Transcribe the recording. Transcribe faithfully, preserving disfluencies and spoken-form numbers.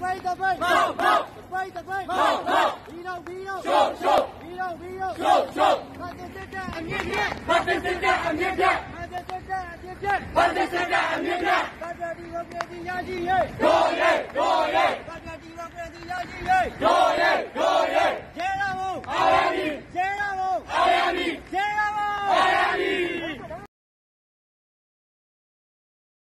ပိတ်တပိတ်မောက်မောက်တပိတ်တပိတ်မောက်မောက်ဒီတော့ဒီတော့ရှုပ်ရှုပ်ဒီတော့ဒီတော့ရှုပ်ရှုပ်ဘာတစ်စက်တဲ့အမြင့်ပြတ်ဘာတစ်စက်တဲ့အမြင့်ပြတ်ဘာတစ်စက်တဲ့အမြင့်ပြတ်ဘာတစ်စက်တဲ့အမြင့်ပြတ်ဘာတတိဝကတိရရှိရဲ့ဒိုရဲဒိုရဲဘာတတိဝကတိရရှိရဲ့ဒို